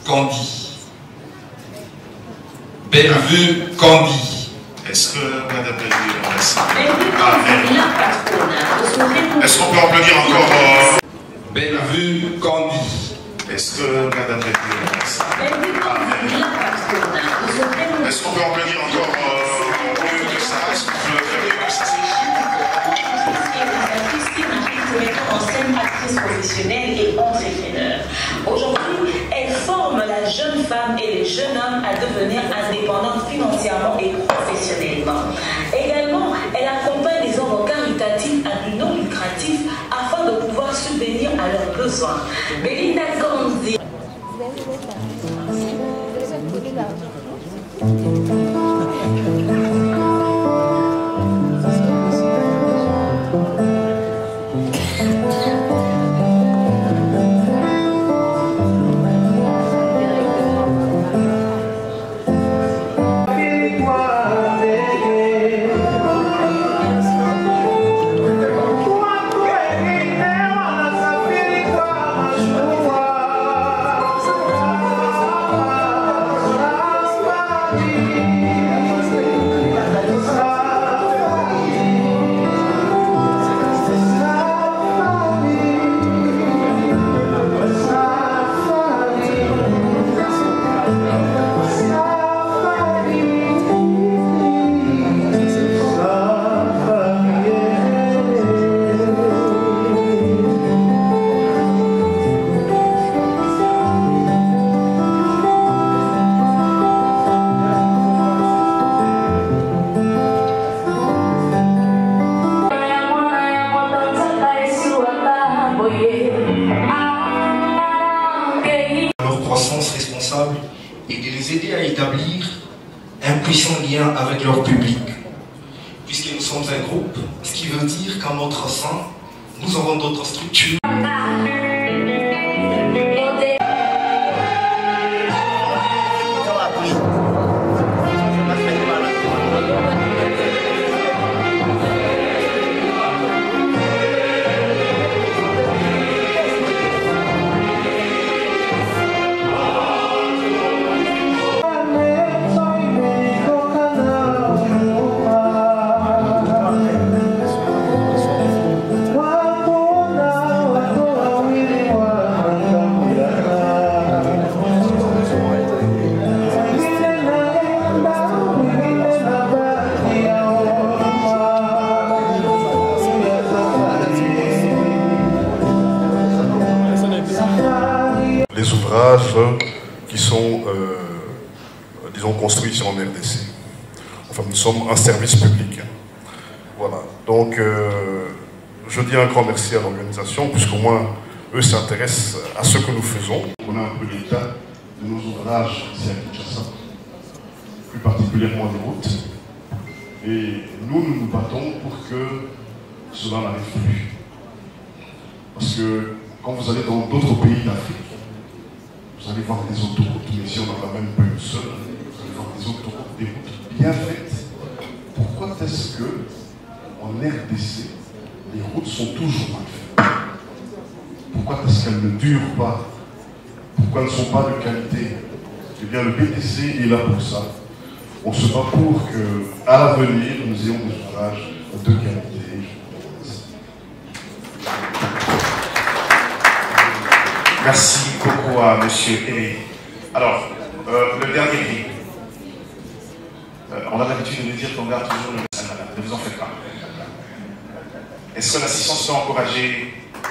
Candy. Bellevue Candy. Est-ce que Madame Bellevue est dans la salle? Est-ce qu'on peut applaudir encore Bellevue Candy. Est-ce que Madame Bellevue est dans la salle? Est-ce qu'on peut applaudir encore mieux que ça? Est-ce qu'on peut faire mieux que ça? En scène, actrice professionnelle et entrepreneur. Aujourd'hui, elle forme la jeune femme et les jeunes hommes à devenir indépendants financièrement et professionnellement. Également, elle accompagne les œuvres caritatives à but non lucratif afin de pouvoir subvenir à leurs besoins. Belinda Candy. Et de les aider à établir un puissant lien avec leur public. Puisque nous sommes un groupe, ce qui veut dire qu'en notre sein, nous avons d'autres structures. Les ouvrages qui sont, disons, construits ici en RDC. Enfin, nous sommes un service public. Voilà. Donc, je dis un grand merci à l'organisation, puisqu'au moins, eux s'intéressent à ce que nous faisons. On a un peu l'état de nos ouvrages ici à Kinshasa, plus particulièrement les routes. Et nous nous battons pour que cela n'arrive plus. Parce que quand vous allez dans d'autres pays d'Afrique, vous allez voir des autoroutes, mais ici on n'en a même pas une seule. Vous allez voir des autoroutes, des routes bien faites. Pourquoi est-ce que en RDC, les routes sont toujours mal faites? Pourquoi est-ce qu'elles ne durent pas? Pourquoi elles ne sont pas de qualité? Eh bien, le BTC est là pour ça. On se bat pour qu'à l'avenir, nous ayons des ouvrages de qualité. Merci beaucoup à M. Aimé. Alors, le dernier prix. On a l'habitude de nous dire qu'on garde toujours le message malade. Ne vous en faites pas. Est-ce que l'assistance peut encourager?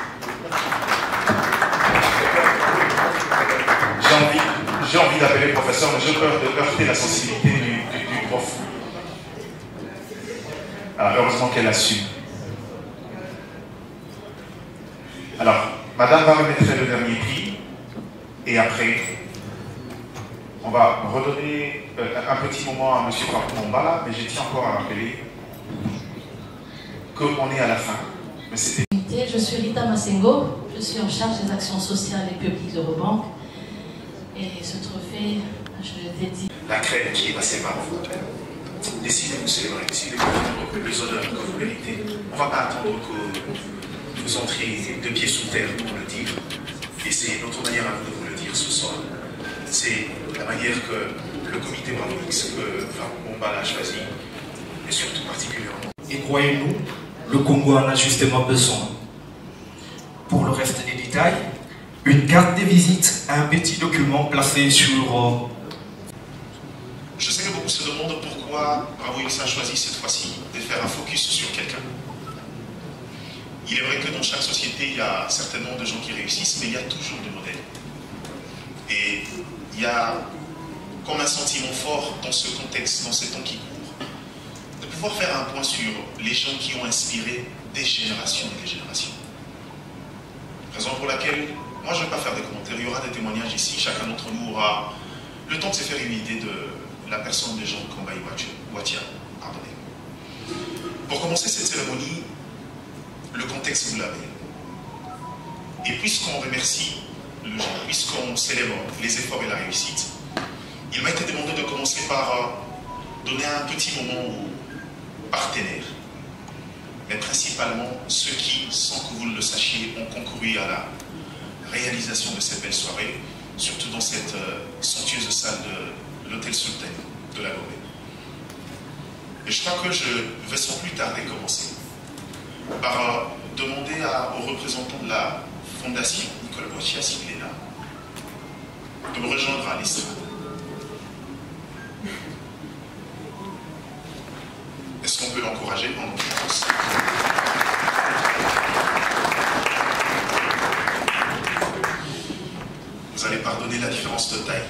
J'ai envie d'appeler le professeur, mais j'ai peur de heurter la sensibilité du prof. Alors, heureusement qu'elle assume. Alors, Madame va remettre le dernier prix, et après, on va redonner un petit moment à M. Mombala, mais je tiens encore à rappeler qu'on est à la fin. Mais c'était... Je suis Rita Massengo, je suis en charge des actions sociales et publiques de Rebanque, et ce trophée, je le dédie. La crème qui est passée par vous. Décidez de vous célébrer, décidez de vous les honneurs que vous méritez. On ne va pas attendre que vous entriez de pieds sous terre pour le dire. Et c'est notre manière à vous de vous le dire ce soir. c'est la manière que le comité Bravo X, que Farouk Mombala a choisi, et surtout particulièrement. Et croyez-nous, le Congo en a justement besoin. Pour le reste des détails, une carte de visite, un petit document placé sur... Je sais que beaucoup se demandent pourquoi Bravo X a choisi cette fois-ci de faire un focus sur quelqu'un. Il est vrai que dans chaque société, il y a certainement de gens qui réussissent, mais il y a toujours des modèles. Et il y a comme un sentiment fort dans ce contexte, dans ces temps qui courent, de pouvoir faire un point sur les gens qui ont inspiré des générations et des générations. Raison pour laquelle, moi je ne vais pas faire des commentaires, il y aura des témoignages ici, chacun d'entre nous aura le temps de se faire une idée de la personne de Jean Kambaï Watia. Pour commencer cette cérémonie, le contexte vous l'avez. Et puisqu'on remercie le genre, puisqu'on célèbre les efforts et la réussite, il m'a été demandé de commencer par donner un petit moment aux partenaires, mais principalement ceux qui, sans que vous le sachiez, ont concouru à la réalisation de cette belle soirée, surtout dans cette somptueuse salle de l'hôtel Sultan de la Lomé. Et je crois que je vais sans plus tarder commencer par demander aux représentants de la Fondation Nicole Watia, s'il est là, de me rejoindre à l'estrade. Est-ce qu'on peut l'encourager en l'occurrence? Vous allez pardonner la différence de taille.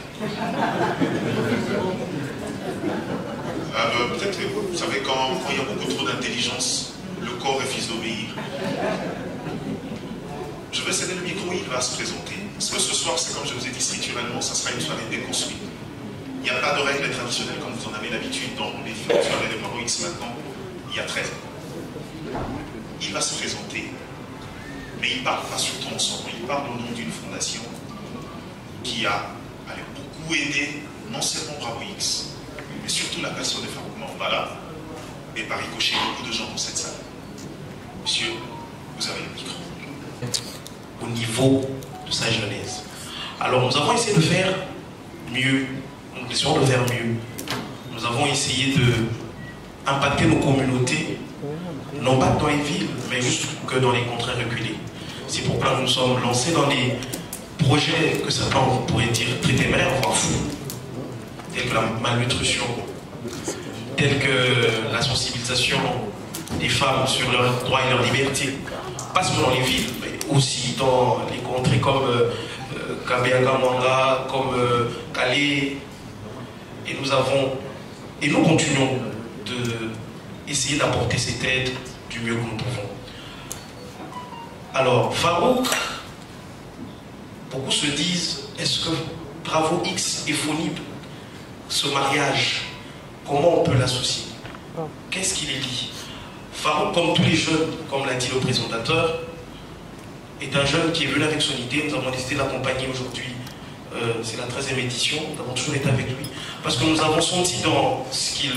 Peut-être, vous savez, quand il y a beaucoup trop d'intelligence, le corps refuse d'obéir. Je vais céder le micro, il va se présenter. Parce que ce soir, c'est comme je vous ai dit, structurellement, ça sera une soirée déconstruite. Il n'y a pas de règles traditionnelles comme vous en avez l'habitude dans les différentes soirées de Bravo X maintenant, il y a 13 ans. Il va se présenter, mais il ne parle pas surtout en son nom, il parle au nom d'une fondation qui a beaucoup aidé non seulement Bravo X, mais surtout la personne de Farouk Mombala, et par ricochet beaucoup de gens dans cette salle. Monsieur, vous avez le micro. Au niveau de sa genèse. Alors nous avons essayé de faire mieux, nous essayons de faire mieux. Nous avons essayé de impacter nos communautés, non pas dans les villes, mais juste que dans les contrées reculées. C'est pourquoi nous sommes lancés dans des projets que certains pourraient dire très téméraires, voire fous, tels que la malnutrition, tels que la sensibilisation des femmes sur leurs droits et leurs libertés, pas seulement dans les villes, mais aussi dans les contrées comme Kabea-Kamanga, comme Calais. Et nous continuons d'essayer d'apporter cette aide du mieux que nous pouvons. Alors, Farouk, beaucoup se disent, est-ce que Bravo X et Fonib, ce mariage, comment on peut l'associer? Qu'est-ce qui les lie? Farouk, comme tous les jeunes, comme l'a dit le présentateur, est un jeune qui est venu avec son idée. Nous avons décidé de l'accompagner aujourd'hui. C'est la 13e édition. Nous avons toujours été avec lui. Parce que nous avons senti dans ce qu'il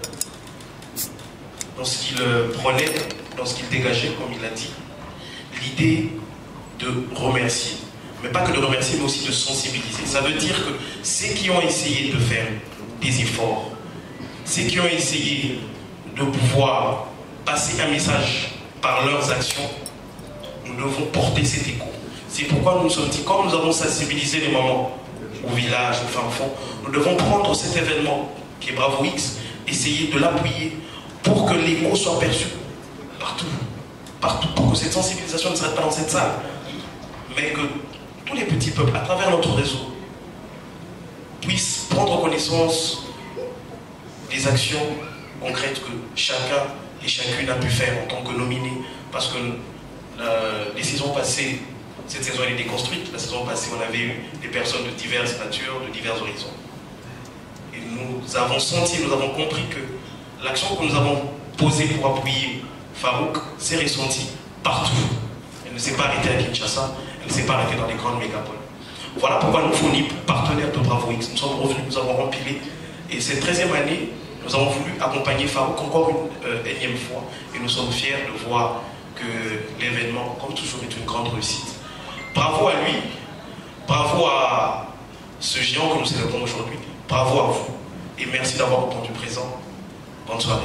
prenait, dans ce qu'il dégageait, comme il l'a dit, l'idée de remercier. Mais pas que de remercier, mais aussi de sensibiliser. Ça veut dire que ceux qui ont essayé de faire des efforts, ceux qui ont essayé de pouvoir passer un message par leurs actions, nous devons porter cet écho. C'est pourquoi nous nous sommes dit, comme nous avons sensibilisé les mamans au village, au fin fond, nous devons prendre cet événement qui est Bravo X, essayer de l'appuyer pour que l'écho soit perçu partout, pour que cette sensibilisation ne s'arrête pas dans cette salle, mais que tous les petits peuples, à travers notre réseau, puissent prendre connaissance des actions concrètes que chacun et chacune a pu faire en tant que nominé, parce que les saisons passées, cette saison elle est déconstruite. La saison passée, on avait eu des personnes de diverses natures, de divers horizons. Et nous avons senti, nous avons compris que l'action que nous avons posée pour appuyer Farouk s'est ressentie partout. Elle ne s'est pas arrêtée à Kinshasa, elle ne s'est pas arrêtée dans les grandes mégapoles. Voilà pourquoi nous fournissons partenaires de Bravo X. Nous sommes revenus, nous avons rempilé. Et cette 13e année, nous avons voulu accompagner Farouk encore une énième fois. Et nous sommes fiers de voir que l'événement, comme toujours, est une grande réussite. Bravo à lui, bravo à ce géant que nous célébrons aujourd'hui. Bravo à vous et merci d'avoir répondu présent. Bonne soirée.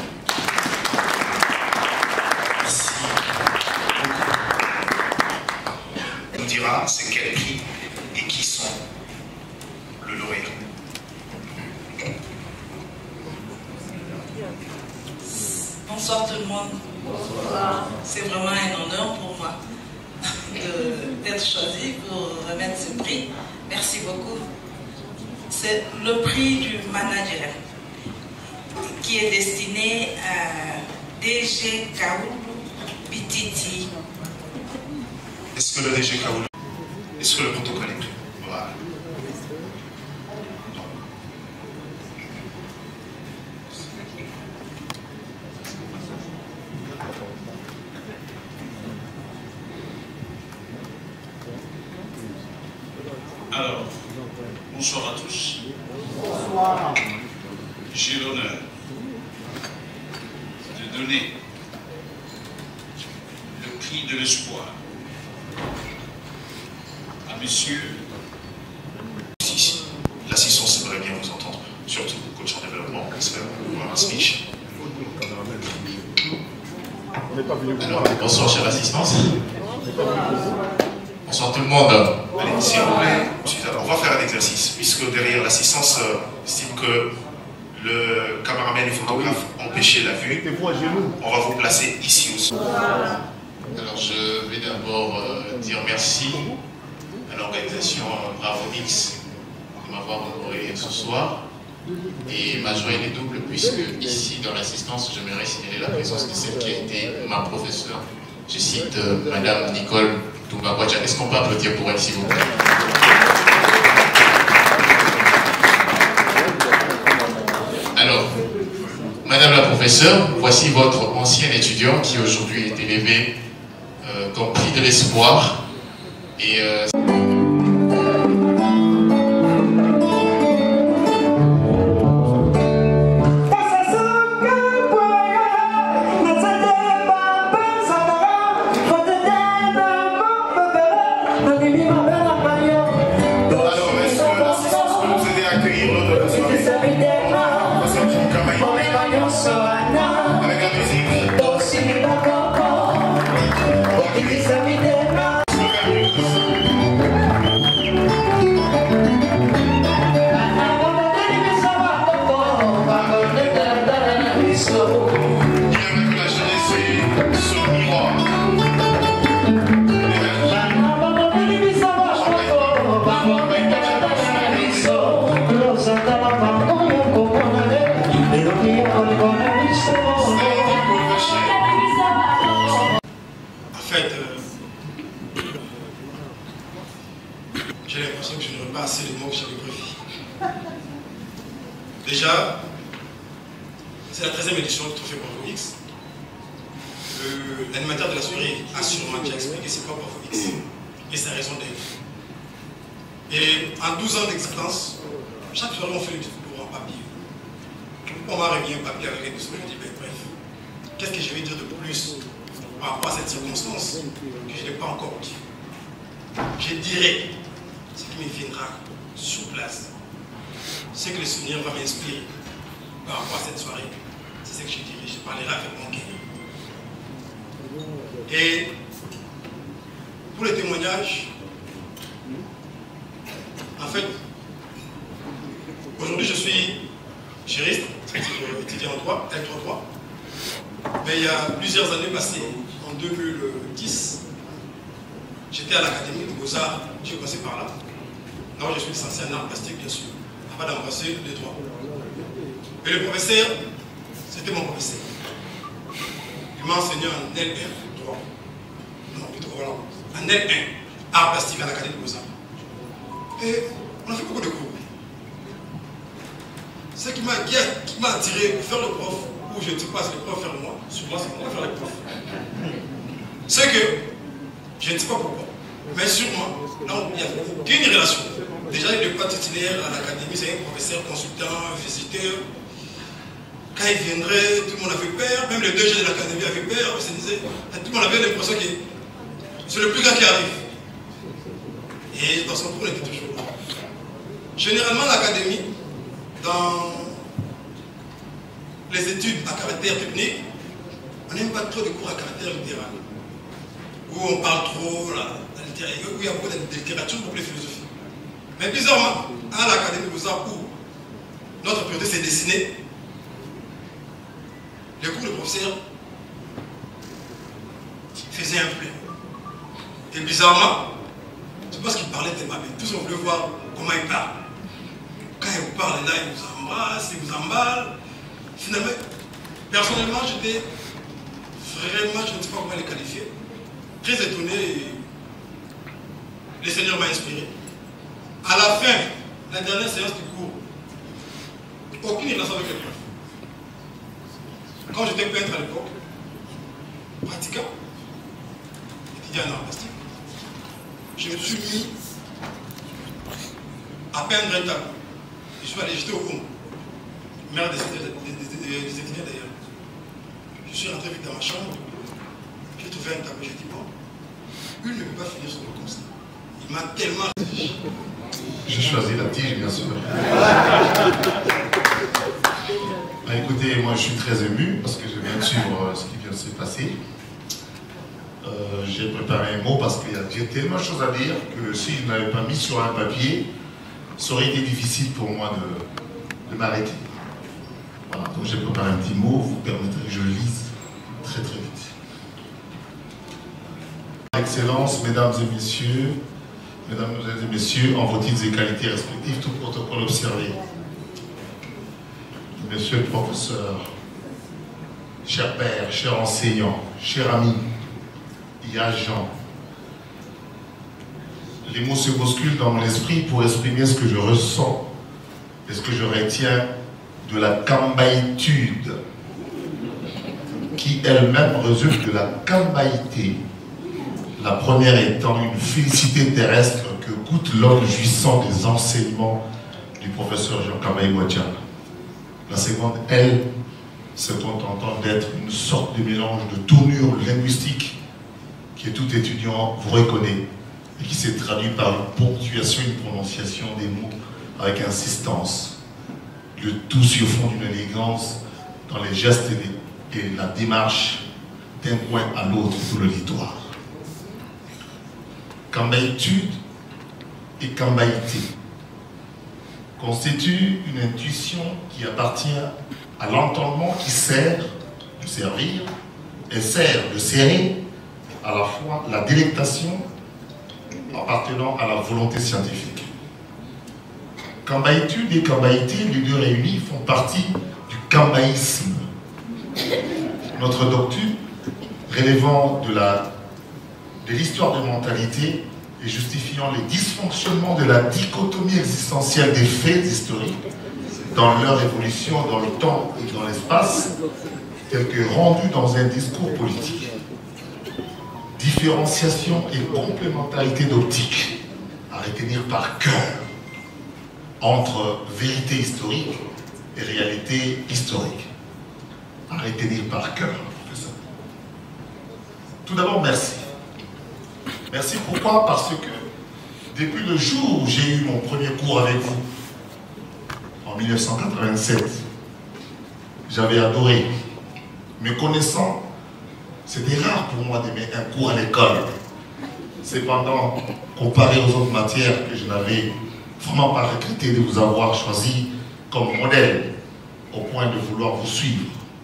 Merci. On nous dira c'est quel prix et qui sont le lauréat. Bonsoir tout le monde. Bonsoir. C'est vraiment un honneur pour moi d'être choisi pour remettre ce prix. Merci beaucoup. C'est le prix du manager qui est destiné à DG Kaoulou Bititi. Est-ce que le DG Kaoulou, est-ce que le protocole est pris? Voilà. Alors, bonsoir à tous. Bonsoir. J'ai l'honneur de donner le prix de l'espoir à monsieur. Ici, l'assistance aimerait bien vous entendre, surtout coach en développement, j'espère pouvoir un speech. Alors, bonsoir chère assistance. Bonsoir tout le monde. Allez, s'il vous plaît, on va faire un exercice, puisque derrière l'assistance estime que le caméraman et photographe empêchaient la vue. On va vous placer ici aussi. Alors je vais d'abord dire merci à l'organisation Bravo Mix de m'avoir honoré ce soir. Et ma joie est double puisque ici dans l'assistance, j'aimerais signaler la présence de celle qui a été ma professeure. Je cite Madame Nicole Toumba-Boacha. Est-ce qu'on peut applaudir pour elle s'il vous plaît? Alors, Madame la professeure, voici votre ancien étudiant qui aujourd'hui est élevé comme prix de l'espoir. Et j'ai l'impression que je n'aurais pas assez de mots que j'avais prévu. Déjà, c'est la 13e édition du Trophée Bravo X. L'animateur de la soirée a sûrement déjà expliqué c'est quoi Bravo X et sa raison d'être. Et en 12 ans d'existence, chaque soirée on fait le tour en papier. On m'a remis un papier avec des sourires, je dis ben, bref, qu'est-ce que je vais dire de plus par rapport à cette circonstance que je n'ai pas encore dit. Je dirais ce qui me viendra sur place, ce que le souvenir va m'inspirer par rapport à cette soirée. C'est ce que je dirais, je parlerai avec mon cœur. Et pour les témoignages, en fait, aujourd'hui je suis juriste, étudiant en droit, L33, mais il y a plusieurs années passées, en 2010, j'étais à l'Académie de Beaux-Arts, j'ai passé par là. Là où je suis licencié en art plastique, bien sûr, avant d'embrasser les droits. Et le professeur, c'était mon professeur. Il m'a enseigné en L1, droit. Non, plutôt voilà, en L1, art plastique à l'Académie de Beaux-Arts. Et on a fait beaucoup de cours. Ce qui m'a attiré pour faire le prof, où je ne sais pas si le prof faire moi, sur moi c'est moi faire le prof. C'est que, je ne sais pas pourquoi, mais sûrement, là il n'y a aucune relation. Déjà il n'est pas titulaire à l'académie, c'est un professeur, consultant, visiteur. Quand il viendrait, tout le monde avait peur, même le DG de l'académie avait peur, il se disait, tout le monde avait l'impression que c'est le plus grand qui arrive. Et dans son cours, on était toujours là. Généralement, l'académie, dans les études à caractère technique, on n'aime pas trop les cours à caractère littéral, où on parle trop, où il y a beaucoup de littérature, beaucoup de philosophie. Mais bizarrement, à l'Académie des Beaux-Arts, où notre priorité s'est dessinée, les cours de professeur faisaient un plein. Et bizarrement, c'est parce qu'il parlait des babés. Tous on voulait voir comment il parle. Quand il vous parle là, il vous embrasse, il vous emballe. Finalement, personnellement, j'étais vraiment, je ne sais pas comment les qualifier, très étonné. Le Seigneur m'a inspiré. À la fin, la dernière séance du cours, aucune relation avec les profs. Quand j'étais peintre à l'époque, pratiquant, étudiant en art plastique, je me suis mis à peindre un tableau. Je suis allé jeter au fond. Mère des étudiants d'ailleurs. Je suis rentré vite dans ma chambre. J'ai trouvé un tableau. J'ai dit bon, une ne peut pas finir son cours comme ça. Il m'a tellement. J'ai choisi la tige, bien sûr. Bah, écoutez, moi je suis très ému parce que je viens de suivre ce qui vient de se passer. J'ai préparé un mot parce que j'ai tellement de choses à dire que si je n'avais pas mis sur un papier, ça aurait été difficile pour moi de m'arrêter. Voilà, donc j'ai préparé un petit mot, vous permettrez que je le lise très très vite. Excellences, mesdames et messieurs, en vos titres et qualités respectifs, tout protocole observé. Monsieur le professeur, cher père, cher enseignant, cher ami, et agent, les mots se bousculent dans mon esprit pour exprimer ce que je ressens et ce que je retiens de la cambaïtude, qui elle-même résulte de la cambaïté, la première étant une félicité terrestre que goûte l'homme jouissant des enseignements du professeur Jean Kambaï Boadja. La seconde, elle, se contentant d'être une sorte de mélange de tournure linguistique que tout étudiant vous reconnaît et qui s'est traduit par une ponctuation, une prononciation des mots avec insistance, le tout sur fond d'une élégance dans les gestes et la démarche d'un coin à l'autre de l'auditoire. Cambaïtude et cambaïté constituent une intuition qui appartient à l'entendement qui sert de servir et sert de serrer à la fois la délectation appartenant à la volonté scientifique. Cambaïtude et cambaïté, les deux réunis, font partie du cambaïsme. Notre doctrine, relevant de l'histoire de mentalité et justifiant les dysfonctionnements de la dichotomie existentielle des faits historiques dans leur évolution dans le temps et dans l'espace, tel que rendu dans un discours politique. Différenciation et complémentarité d'optique à retenir par cœur entre vérité historique et réalité historique. À retenir par cœur. Tout d'abord, merci. Merci pourquoi? Parce que depuis le jour où j'ai eu mon premier cours avec vous, en 1987, j'avais adoré. Me connaissant, c'était rare pour moi d'aimer un cours à l'école. Cependant, comparé aux autres matières que je n'avais vraiment pas regretté de vous avoir choisi comme modèle, au point de vouloir vous suivre.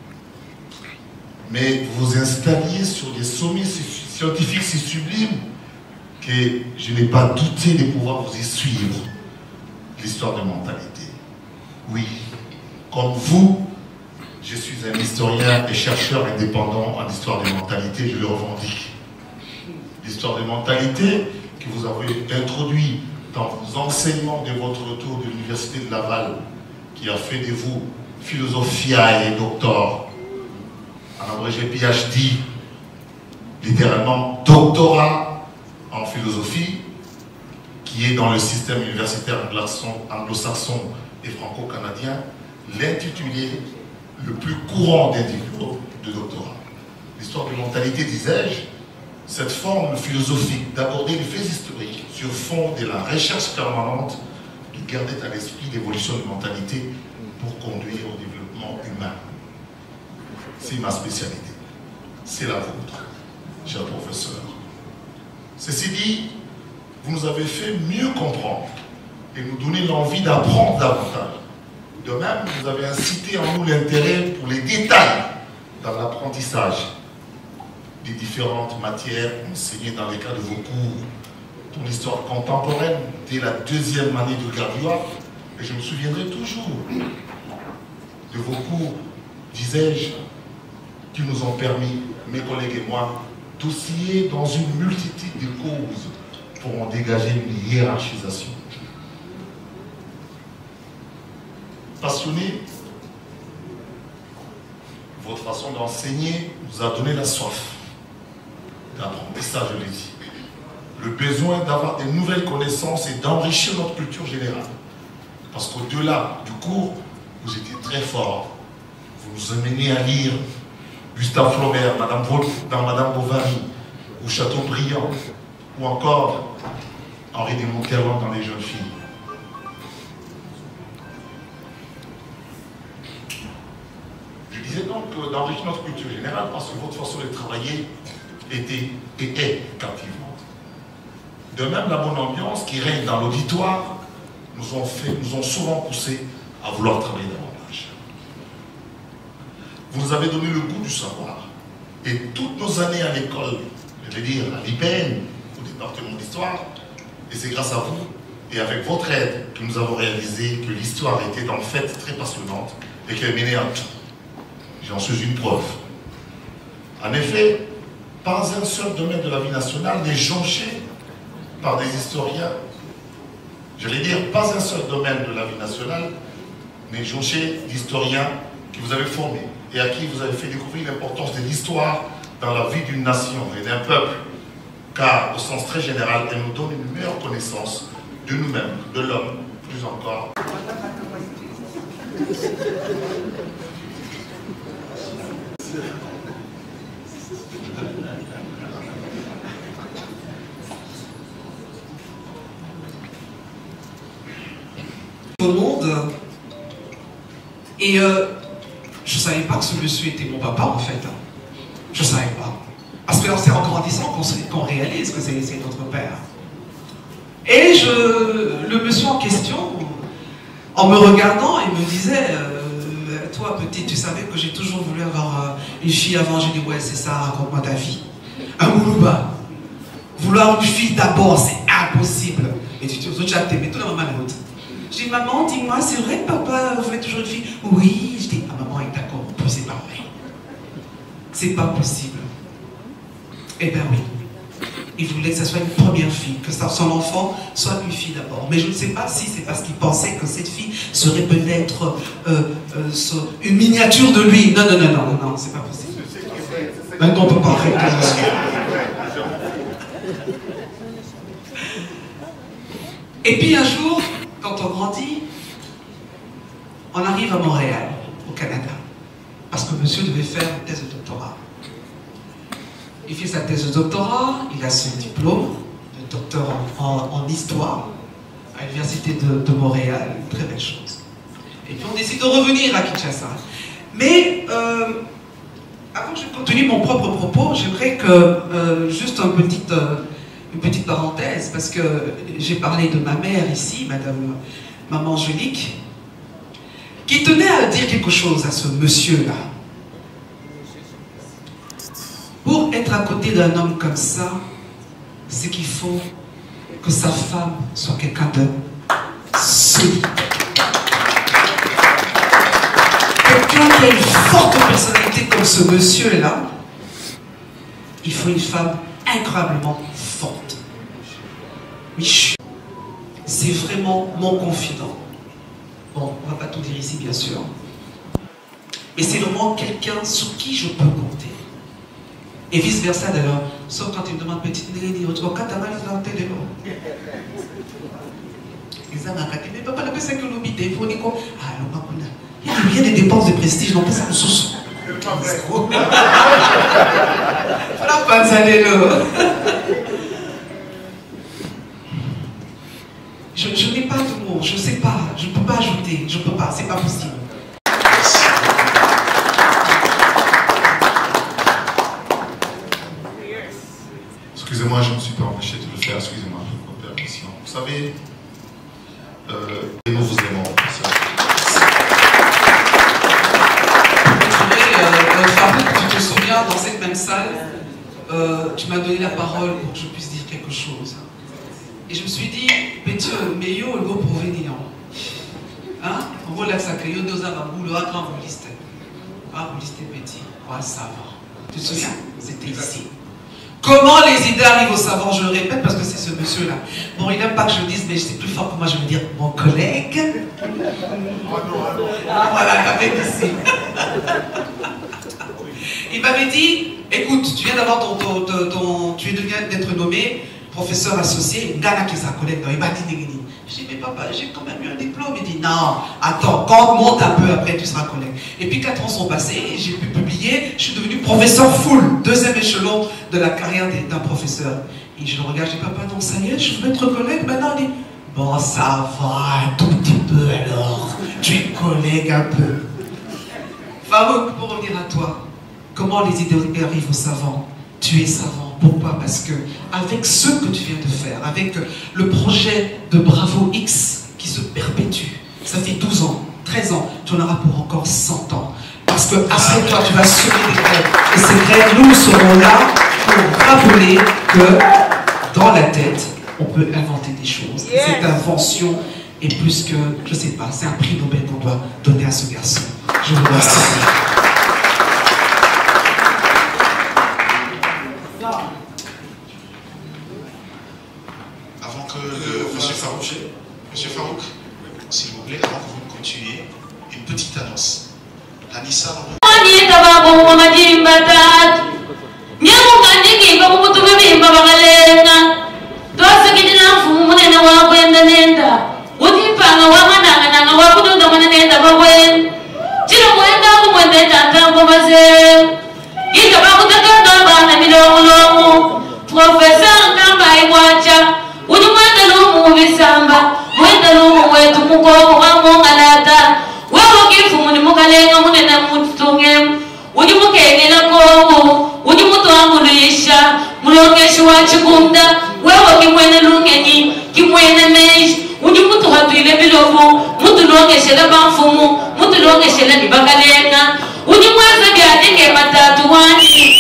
Mais vous vous installiez sur des sommets scientifiques si sublimes que je n'ai pas douté de pouvoir vous y suivre. L'histoire de mentalité. Oui, comme vous, je suis un historien et chercheur indépendant en histoire des mentalités, je le revendique. L'histoire des mentalités que vous avez introduit dans vos enseignements de votre retour de l'Université de Laval, qui a fait de vous philosophia et docteur, en abrégé PhD, littéralement doctorat en philosophie, qui est dans le système universitaire anglo-saxon et franco-canadien, l'intitulé le plus courant des diplômes de doctorat. L'histoire de mentalité, disais-je, cette forme philosophique d'aborder les faits historiques sur fond de la recherche permanente de gardait à l'esprit l'évolution de mentalité pour conduire au développement humain. C'est ma spécialité. C'est la vôtre, cher professeur. Ceci dit, vous nous avez fait mieux comprendre et nous donner l'envie d'apprendre davantage. De même, vous avez incité en nous l'intérêt pour les détails dans l'apprentissage des différentes matières enseignées dans les cas de vos cours pour l'histoire contemporaine dès la 2e année de graduat. Et je me souviendrai toujours de vos cours, disais-je, qui nous ont permis, mes collègues et moi, d'osciller dans une multitude de causes pour en dégager une hiérarchisation. Passionné, votre façon d'enseigner nous a donné la soif d'apprentissage, je l'ai dit. Le besoin d'avoir des nouvelles connaissances et d'enrichir notre culture générale. Parce qu'au-delà du cours, vous étiez très fort. Vous nous amenez à lire Gustave Flaubert, dans Madame Bovary, ou Chateaubriand, ou encore Henri de Monterland dans Les Jeunes Filles. Je disais donc d'enrichir notre culture générale parce que votre façon de travailler était et est captivante. De même, la bonne ambiance qui règne dans l'auditoire nous ont souvent poussé à vouloir travailler davantage. Vous nous avez donné le goût du savoir. Et toutes nos années à l'école, je vais dire à l'IPN, au département d'histoire, et c'est grâce à vous et avec votre aide que nous avons réalisé que l'histoire était en fait très passionnante et qu'elle menait à tout. J'en suis une preuve. En effet, pas un seul domaine de la vie nationale n'est jonché par des historiens. J'allais dire, pas un seul domaine de la vie nationale n'est jonché d'historiens que vous avez formés et à qui vous avez fait découvrir l'importance de l'histoire dans la vie d'une nation et d'un peuple. Car, au sens très général, elle nous donne une meilleure connaissance de nous-mêmes, de l'homme, plus encore. Au monde, et je ne savais pas que ce monsieur était mon papa en fait. Je ne savais pas. Parce que c'est en grandissant qu'on réalise que c'est notre père. Et le monsieur en question, en me regardant, il me disait toi petit, tu savais que j'ai toujours voulu avoir une fille avant. J'ai dit ouais, c'est ça, raconte-moi ta vie. Un Moulouba. Vouloir une fille d'abord, c'est impossible. Et tu as t'aimé toute la maman de l'autre. Je dis maman, dis-moi, c'est vrai que papa voulait toujours une fille? Oui, je dis, ah maman est d'accord, c'est pas vrai. C'est pas possible. Eh bien oui. Il voulait que ce soit une première fille, que son enfant soit une fille d'abord. Mais je ne sais pas si c'est parce qu'il pensait que cette fille serait peut-être une miniature de lui. Non, non, non, non, non, c'est pas possible. Même qu'on ne peut pas arrêter. Et puis un jour, quand on grandit, on arrive à Montréal, au Canada. Parce que monsieur devait faire une thèse de doctorat. Il fait sa thèse de doctorat, il a son diplôme de docteur en histoire à l'université de Montréal, une très belle chose. Et puis on décide de revenir à Kinshasa. Mais avant que je continue mon propre propos, j'aimerais que, juste une petite parenthèse, parce que j'ai parlé de ma mère ici, Maman Angélique, qui tenait à dire quelque chose à ce monsieur-là. Pour être à côté d'un homme comme ça, c'est qu'il faut que sa femme soit quelqu'un de solide. Quelqu'un qui a une forte personnalité comme ce monsieur-là, il faut une femme incroyablement forte. Oui, c'est vraiment mon confident. Bon, on ne va pas tout dire ici, bien sûr. Mais c'est vraiment quelqu'un sur qui je peux compter. Et vice-versa d'ailleurs. Sauf quand il me demande petite Nélénie, quand tu as mal dans le téléphone. Mais papa, la personne que l'oublie, il faut dire quoi? Ah, non, pas il y a bien des dépenses de prestige, non pas ça me sous. La panzanello. Je n'ai pas de mots, je ne sais c'est pas possible. Excusez-moi, je ne me suis pas empêché de le faire, excusez-moi, votre permission. Vous savez, nous vous aimons. Farouk, tu te souviens, dans cette même salle, tu m'as donné la parole pour que je puisse dire quelque chose. Et je me suis dit, Petit, mais yo, le go provenir. Hein? On va là, ça crée deux ans, vous le grand vous liste. Ah, vous listez petit. Ah, ça va. Tu te souviens? C'était ici. Comment les idées arrivent au savant? Je le répète parce que c'est ce monsieur-là. Bon, il n'aime pas que je le dise, mais c'est plus fort que moi, je veux dire mon collègue. Ah, voilà, il m'avait dit ici. Il m'avait dit, écoute, tu viens d'avoir tu viens d'être nommé professeur associé, Ghana qui est sa collègue dans Ibadi. Je dis, mais papa, j'ai quand même eu un diplôme. Il dit, non, attends, quand monte un peu après, tu seras collègue. Et puis 4 ans sont passés, j'ai pu publier, je suis devenu professeur full, 2e échelon de la carrière d'un professeur. Et je le regarde, je dis, papa, donc ça y est, je veux être collègue maintenant. Il dit, bon, ça va, un tout petit peu alors, tu es collègue un peu. Farouk, pour revenir à toi, comment les idées arrivent aux savants? Tu es savant. Pourquoi? Parce que avec ce que tu viens de faire, avec le projet de Bravo X qui se perpétue, ça fait 12 ans, 13 ans, tu en auras pour encore 100 ans. Parce que après toi, tu vas semer des graines. Et ces graines, nous serons là pour rappeler que dans la tête, on peut inventer des choses. Yeah. Cette invention est plus que, je ne sais pas, c'est un prix Nobel qu'on doit donner à ce garçon. Je vous remercie. Avant que Monsieur Farouk, s'il vous plaît, avant que vous continuiez, une petite annonce. Anissa, Professeur Namba Iwacha, Udumandalo Muvisamba, Wendalu, Wetumuko, Ramongalata, Wakifu, Mukalenga, Munena Mutungem, Udimukela Kobo, Udimutuamulisha, Mulokeshua Chikunda, Wewakimwena Lungeni, Kimwena Mage, Udimutuhatile Bilobu, Mutulokeshela Banfumu, Mutulokeshela Bibakalenga, Udimwaza Biatike Matatuani,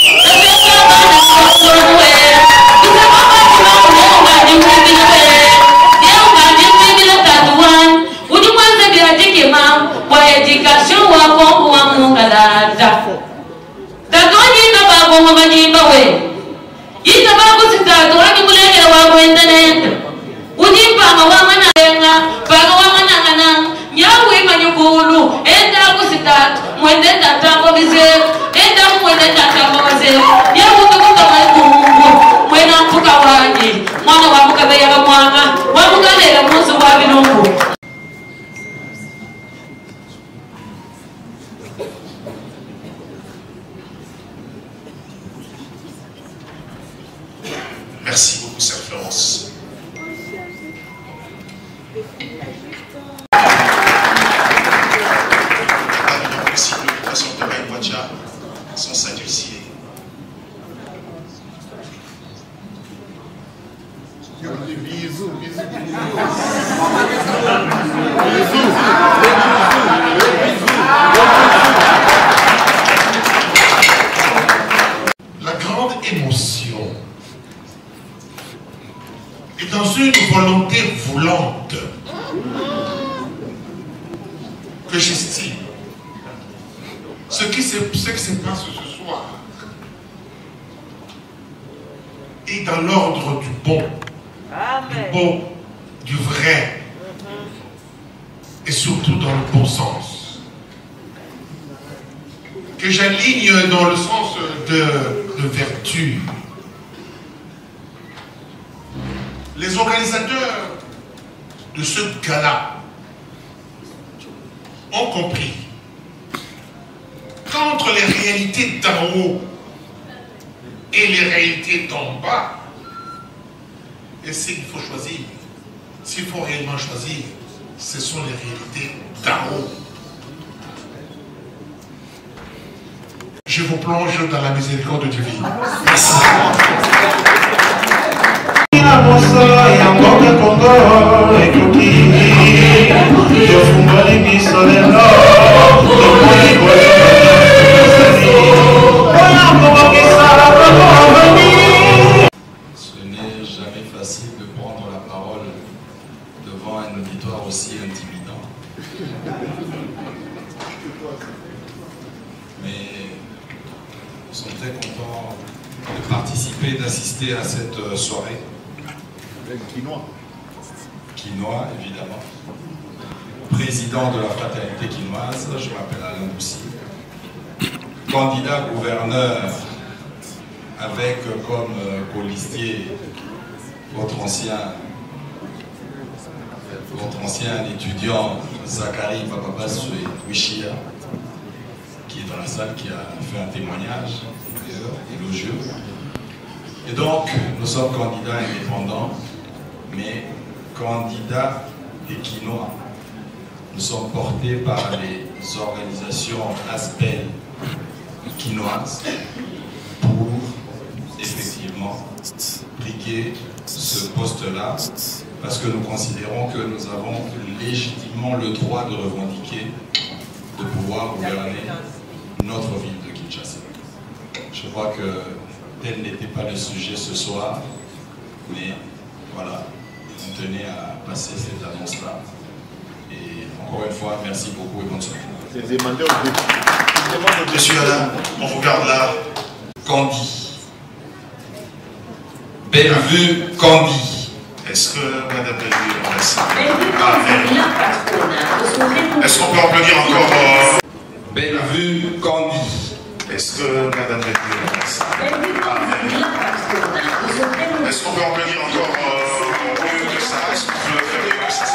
éducation ou à bon ou à mon galata. Tato ni na ba bon ma ni ba we. Ita ba ko si tato ani mulele wa ko internet. Udi pa ma wa mana nga, pa wa mana kana. Nyawe manyukulu, enda ko si tato, mwende tata ko bize, enda mwende tata ko bize. Ya ko ko ka mai mungu, mwena tuka wani. Mwana wa mukabe ya mwana, wa mukale la musu wa binungu. Merci beaucoup, Sœur Florence. Merci de la Sœur de Wacha, son Saint-Dulcier. Bisous, bisous, La grande émotion est dans une volonté voulante que j'estime. Ce qui se passe ce soir est dans l'ordre du bon, du beau, du vrai, et surtout dans le bon sens. Que j'aligne dans le sens de vertu. Les organisateurs de ce gala ont compris qu'entre les réalités d'en haut et les réalités d'en bas, et s'il faut choisir, s'il faut réellement choisir, ce sont les réalités d'en haut. Je vous plonge dans la miséricorde divine. Merci. Ce n'est jamais facile de prendre la parole devant un auditoire aussi intimidant. Mais nous sommes très contents de participer, d'assister à cette soirée. Quinois, évidemment. Président de la fraternité quinoise, je m'appelle Alain Boussy. Candidat gouverneur avec comme colistier votre ancien étudiant Zachary Bababaswe Wishia, qui est dans la salle, qui a fait un témoignage élogieux. Et donc, nous sommes candidats indépendants, mais candidats et quinois. Nous sommes portés par les organisations ASPEL quinoises pour effectivement briguer ce poste-là, parce que nous considérons que nous avons légitimement le droit de revendiquer de pouvoir gouverner notre ville de Kinshasa. Je crois que tel n'était pas le sujet ce soir, mais voilà, on tenait à passer cette annonce-là. Et encore une fois, merci beaucoup et bonne soirée. Monsieur Alain, on vous garde là. Candy. Bellevue Candy. Est-ce que Madame Bellevue est là? Est-ce qu'on peut applaudir encore Bellevue Candy. Est-ce que Madame Bellevue est là? Est-ce qu'on peut applaudir encore mieux que ça? Est-ce qu'on peut faire mieux que ça?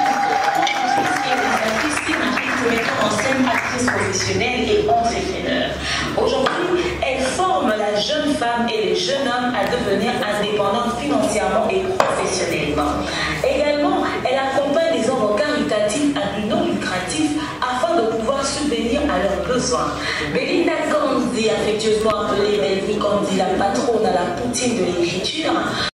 Mettant en scène actrice professionnelle et entrepreneur. Aujourd'hui, elle forme la jeune femme et les jeunes hommes à devenir indépendantes financièrement et professionnellement. Également, elle accompagne les œuvres caritatives à but non lucratif afin de pouvoir subvenir à leurs besoins. Belinda Candy, affectueusement appelée Bellevue Candy, la patronne à la poutine de l'écriture.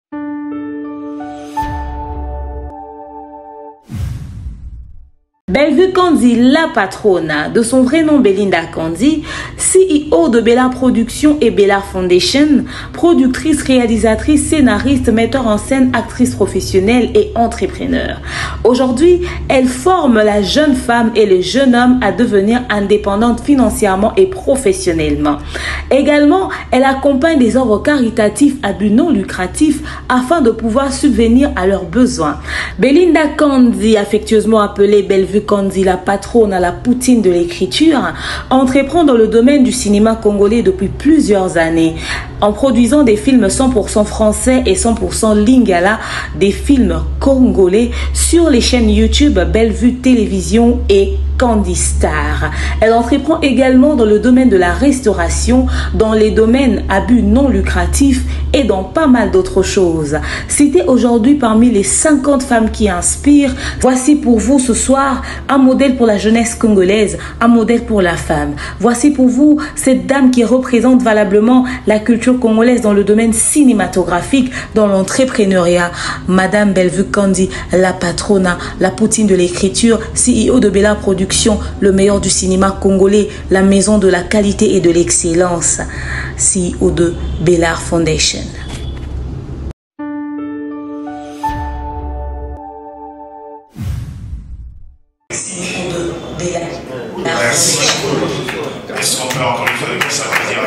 Bellevue Candy, la patronne, de son vrai nom Belinda Candy, CEO de Bella Productions et Bella Foundation, productrice, réalisatrice, scénariste, metteur en scène, actrice professionnelle et entrepreneur. Aujourd'hui, elle forme la jeune femme et le jeune homme à devenir indépendantes financièrement et professionnellement. Également, elle accompagne des œuvres caritatives à but non lucratif afin de pouvoir subvenir à leurs besoins. Belinda Candy, affectueusement appelée Bellevue Candy, la patronne à la poutine de l'écriture, entreprend dans le domaine du cinéma congolais depuis plusieurs années, en produisant des films 100% français et 100% lingala, des films congolais sur les chaînes YouTube Bellevue Télévision et Candy Star. Elle entreprend également dans le domaine de la restauration, dans les domaines à but non lucratif et dans pas mal d'autres choses. Citée aujourd'hui parmi les 50 femmes qui inspirent, voici pour vous ce soir un modèle pour la jeunesse congolaise, un modèle pour la femme. Voici pour vous cette dame qui représente valablement la culture congolaise dans le domaine cinématographique, dans l'entrepreneuriat. Madame Bellevue Candy, la patronne, la poutine de l'écriture, CEO de Bella Productions, le meilleur du cinéma congolais, la maison de la qualité et de l'excellence, CEO de Bella Foundation. Merci. Est-ce qu'on peut encore une fois donner ça à dire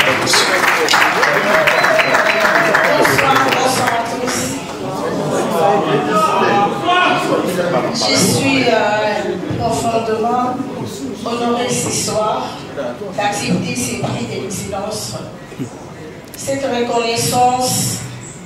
Je suis profondément honorée ce soir d'accepter ces prix d'excellence. Cette reconnaissance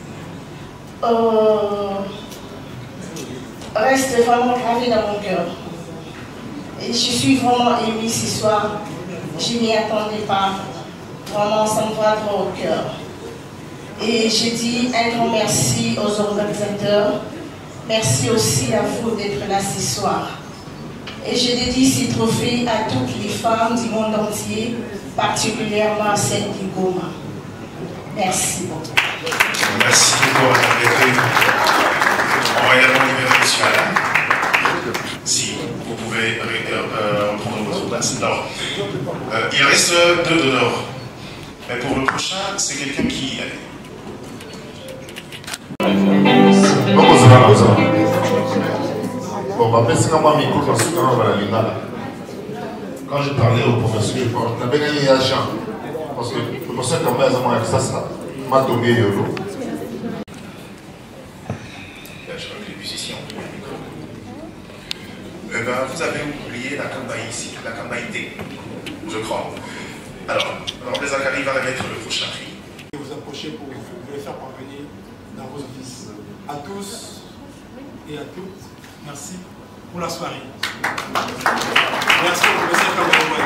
reste vraiment gravée dans mon cœur. Et je suis vraiment émue ce soir. Je ne m'y attendais pas. Vraiment, ça me va droit au cœur. Et je dis un grand merci aux organisateurs Merci aussi à vous d'être là ce soir. Et je dédie ces trophées à toutes les femmes du monde entier, particulièrement celles du Goma. Merci beaucoup. Merci beaucoup, Madame. On va également libérer M. Alain. Si vous pouvez reprendre votre place. Alors, il reste 2 donneurs. Mais pour le prochain, c'est quelqu'un qui... Bon, quand je parlais au professeur, je n'avais gagné agent. Parce que le professeur, quand même, ça m'a tombé yolo. Je vois que les musiciens ont pris le micro. Vous avez oublié la Kambaï ici, la Kambaïté, je crois. Alors les Zakari va remettre le prochain prix. Vous approchez pour vous les faire parvenir dans vos offices. À tous et à toutes, merci pour la soirée. Merci au professeur Kambaï.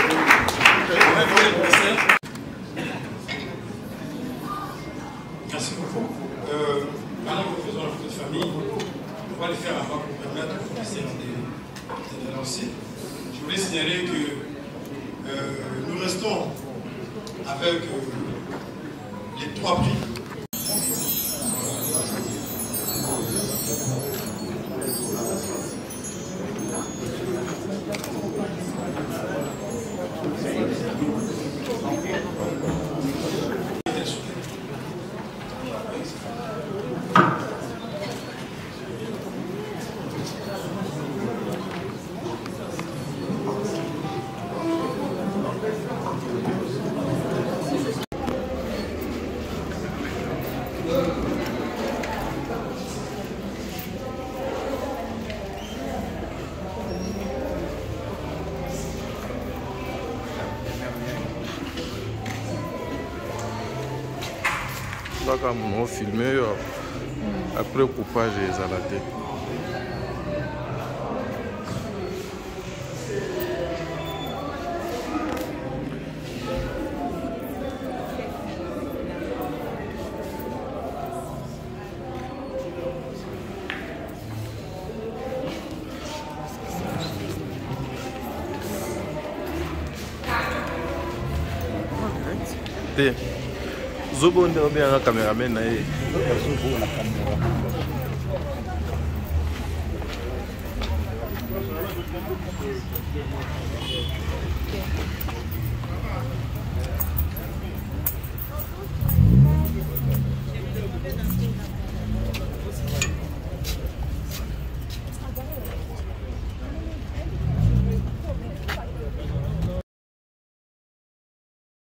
Merci beaucoup. Maintenant que nous faisons la photo de famille, on va les faire avant pour permettre au professeur de lancer. Je voulais signaler que nous restons avec les 3 prix. Kaka mon filmé après coupage et à la tête. Zobo ndio bien cameraman na yeye. Zobo na kamera.